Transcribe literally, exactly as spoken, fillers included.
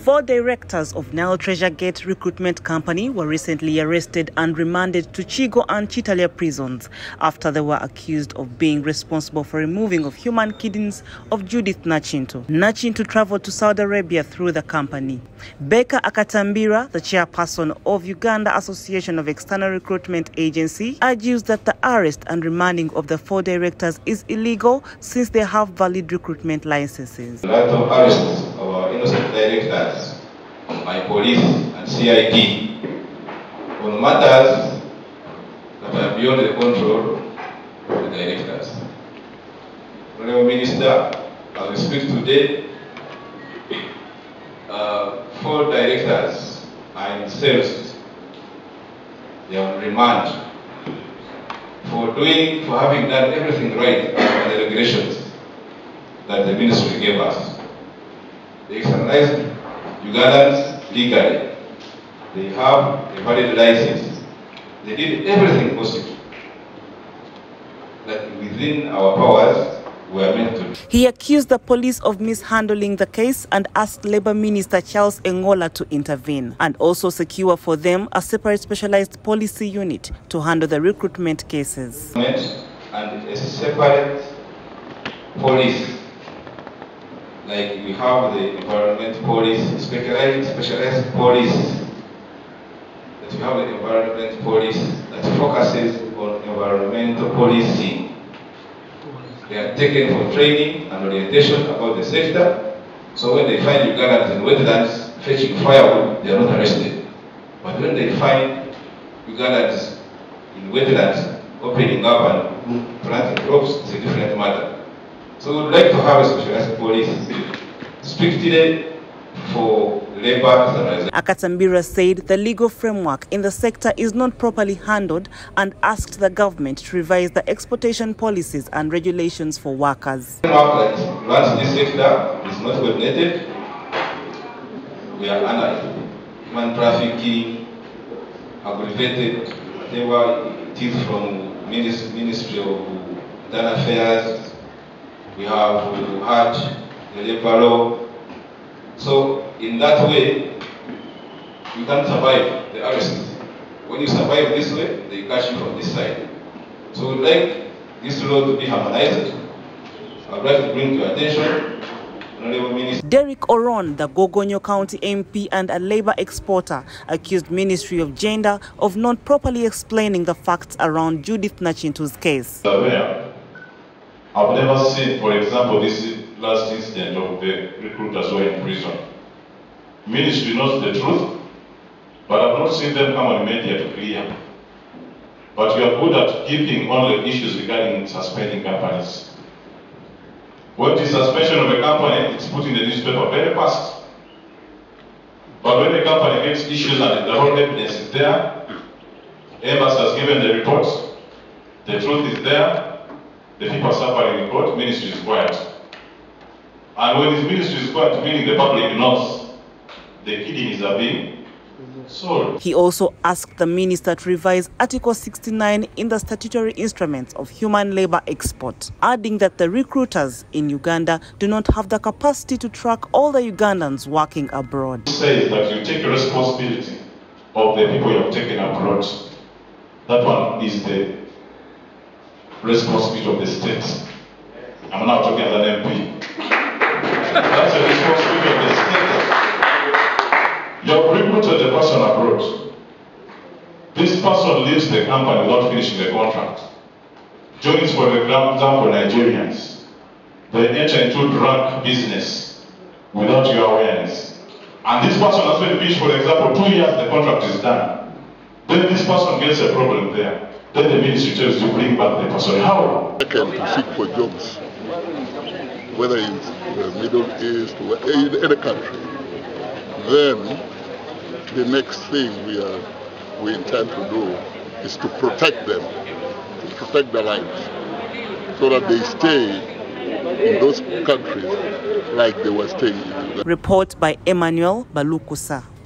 Four directors of Nile Treasure Gate Recruitment Company were recently arrested and remanded to Chigo and Chitalia prisons after they were accused of being responsible for removing of human kidneys of Judith Nachintu. Nachintu traveled to Saudi Arabia through the company. Becca Akatambira, the chairperson of Uganda Association of External Recruitment Agency, argues that the arrest and remanding of the four directors is illegal since they have valid recruitment licenses. A lot of arrests of our innocent directors by police and C I D on matters that are beyond the control of the directors. Honorable Minister, as we speak today, uh, four directors are in cells. They are on remand for doing, for having done everything right by the regulations that the ministry gave us. They exercised Ugandans legally. They have a valid license. They did everything possible that within our powers we are meant to do. He accused the police of mishandling the case and asked Labour Minister Charles Engola to intervene and also secure for them a separate specialized policy unit to handle the recruitment cases. And a separate police, like we have the environment police, specialized, specialized police, that we have the environment police that focuses on environmental policing. They are taken for training and orientation about the sector, so when they find Ugandans in wetlands fetching firewood, they are not arrested. But when they find Ugandans in wetlands opening up and planting crops, it's a different matter. So we would like to have a specialized police strictly for labor standardization. Akatambira said the legal framework in the sector is not properly handled and asked the government to revise the exportation policies and regulations for workers. The framework that runs this sector is not coordinated. We are under human trafficking, aggravated, whatever it is from Ministry of Internal Affairs. We have had the labor law. So in that way, you can't survive the arrest. When you survive this way, they catch you from this side. So we'd like this law to be harmonized. I'd like to bring to your attention, Honorable Minister. Derek Oron, the Gogonyo County M P and a labor exporter, accused Ministry of Gender of not properly explaining the facts around Judith Nachintu's case. I've never seen, for example, this last incident of the recruiters who are in prison. Ministry knows the truth, but I've not seen them come on media to clear. But we are good at keeping all the issues regarding suspending companies. When the suspension of a company, it's put in the newspaper very fast. But when the company gets issues and the whole evidence is there, Amos has given the reports, the truth is there, the people suffering in court, ministry is quiet. And when this ministry is quiet, meaning the public knows the kidneys are being sold. He also asked the minister to revise Article sixty-nine in the statutory instruments of human labor export, adding that the recruiters in Uganda do not have the capacity to track all the Ugandans working abroad. It says that you take responsibility of the people you have taken abroad. That one is the responsibility of the state. I'm now talking as an M P. That's the responsibility of the state. You have recruited the person abroad. This person leaves the company without finishing the contract. Joins, for example, Nigerians. They enter into drug business without your awareness. And this person has been finished, for example, two years the contract is done. Then this person gets a problem there. Then the ministry tells you bring back the person. How? They can to seek for jobs, whether in the Middle East or in any country. Then the next thing we are we intend to do is to protect them, to protect their lives, so that they stay in those countries like they were staying in. Report by Emmanuel Balukusa.